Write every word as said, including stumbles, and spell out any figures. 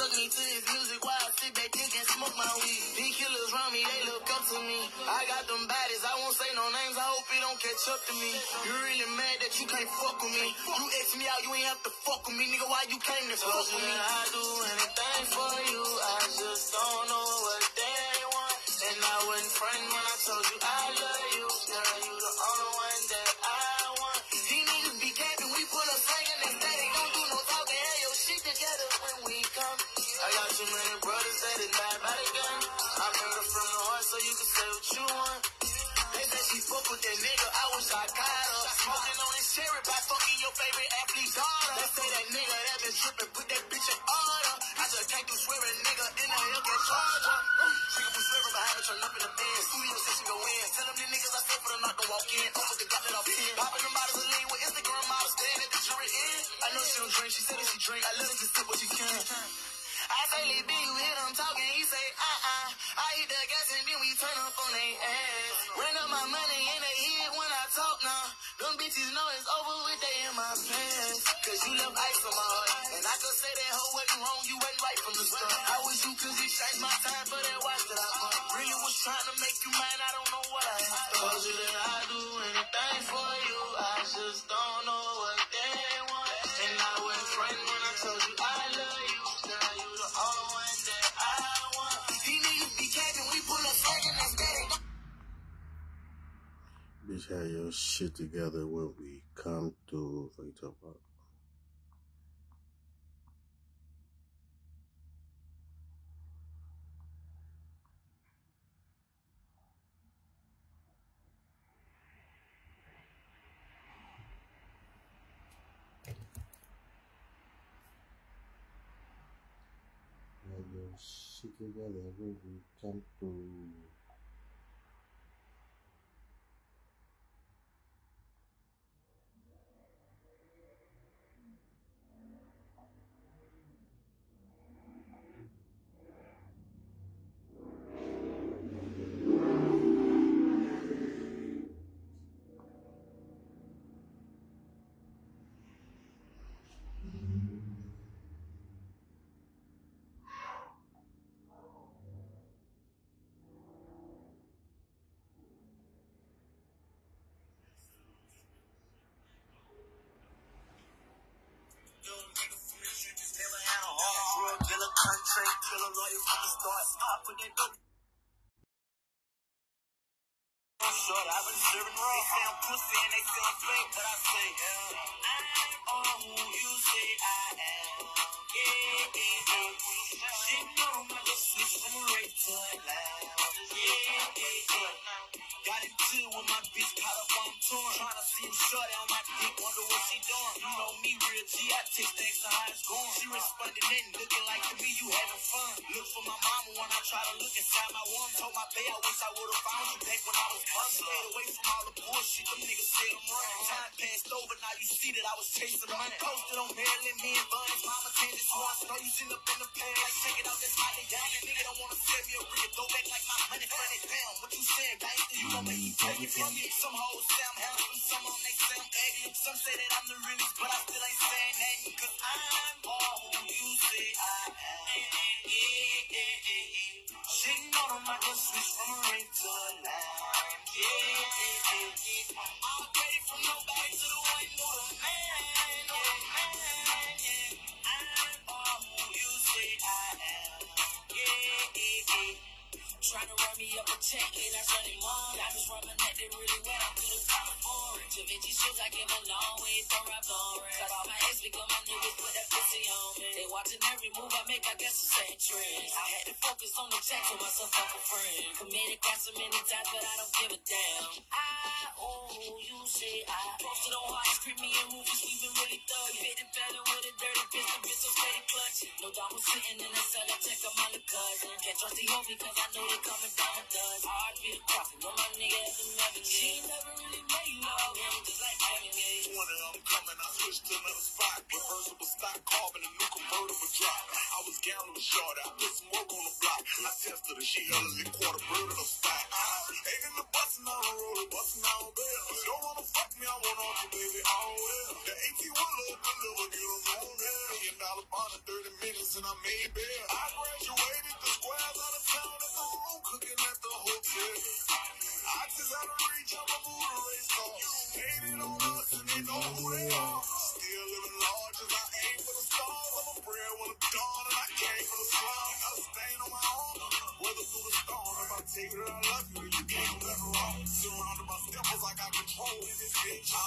took me to his music while I sit back and can smoke my weed. These killers around me, they look up to me. I got them baddies, I won't say no names, I hope it don't catch up to me. You really mad that you can't fuck with me? You X me out, you ain't have to fuck with me, nigga, why you came to fuck with me? I do anything for you, I just don't know what they want. And I wasn't friend when I told you I love you. Girl, you the only one that I want. These niggas be capping, we pull up singing and steady. Don't do no talking, have your shit together when we come. I got too many brothers that is died by the gun. I murder from the heart so you can say what you want. They say she fuck with that nigga, I wish I caught her. Smoking on this cherry by fucking your favorite athlete daughter. They say that nigga that been tripping, put that bitch in order. I just can't do swearing, nigga, in the hill can charge her. She can put swearing, but I haven't turned up in the bed. Studio said she go in. Tell them the niggas I said for them not to walk in. Oh, fuck the got let off in. Popping them bottles of lean with Instagram models staying at the jury in. I know she don't drink, she said that she drink. I let her just sip what she can. I say, Lil B, you hear them talking, he say, uh-uh. I hit the gas and then we turn up on they ass. Ran up my money in the head when I talk now. Them bitches know it's over with, they in my pants. Cause you left ice on my heart. And I could say that hoe wasn't wrong, you wasn't right from the start. I wish you could exchange my time for that watch that I bought. Really was trying to make you mine, I don't know what I am. Told you that I do anything for you, I just don't know what they want. And I wasn't friend when I told you I love you. Girl, you the only one that I want. These niggas be capping, we pull up fucking and steady. Bitch, have your shit together when we come through. What you talking about? Have your shit together when we come through. Killer lawyer from the start. Stop with that dope. Short, I've been serving raw. They say I'm pussy and they say I'm fake, but I say, yeah, I'm all who you say I am. Yeah, yeah, yeah. She know my little switch from a rape to a lamb. Yeah, yeah, yeah. Got it too when my bitch caught up on tour. Tryna see him short on my dick, wonder what she doing. You know me, real G, I take things to how it's going. She responded in, looking like to me, you having fun. Look for my mama when I try to look inside my womb. Told my bae I wish I would've found you back when I was young. Stayed away from all the bullshit, them niggas said I'm running. Time passed over, now you see that I was chasing money. Posted on Maryland, me and Bunny's mama tended to us. Know you seen up in the past, like check it out, that's my nigga. Nigga don't wanna send me a real throwback like my honey funny. Damn, what you saying, gangster? You gon' make me take it from me. Some hoes say I'm handsome, some of them they say I'm ugly. Some say that I'm the realest, but I still ain't saying nothing. Cause I'm all who you say I am. Yeah, yeah, yeah, yeah. She know them I just switch from a ring to a line. Yeah, yeah, yeah, yeah. I'm ready from nobody to the one, know the man, know the man, yeah. I'm all who you say I am. Yeah, yeah, yeah. Tryna run me up a check, ain't I running more? Diamonds from my neck, they really wet, I'm to the top of four. Da Vinci shoes, I came a long way from Ralph Lauren. Cut all my ex because my niggas put that pussy on me. They watching every move I make, I guess the same trends. I had to focus on the check, so myself fuck a friend. Committed crime so many times, but I don't give a damn. I, oh, you say I posted on hard, scream me in movies, we been really thugging. Hit it better with a dirty pistol, bitch, so steady clutching. No dog was sitting in the cell, I check on my little cousin. Can't trust the hoe because I know they coming down with us. Hard be the prophet, know my nigga at the never. She ain't never really made you love him, just like Kevin Gates. Twenty, I'm coming, I switched to another spot. Reversible stock, carbon, a new convertible drop. I was gambling short, I put some work on the block. I tested her, she held a quarter bird in the spot. Ain't in the bus now, I roll it, bustin' out bail. You don't wanna fuck me, I want off you, baby, all well. The AT one low deliver, get them on there. Million dollar Alabama, thirty minutes and I made bail. I graduated the squares out of town at the room, cooking at the hotel. I just had to reach out my mood to race car. Hated on us and they know who they are. Still living large as I aim for the stars. I'm a prayer when it's dawn and I came for the slum. Got a stain on my arm, weather through the storm. If I take it, I love you. You can't let her wrong. Surrounded by steppers, I got control in this bitch.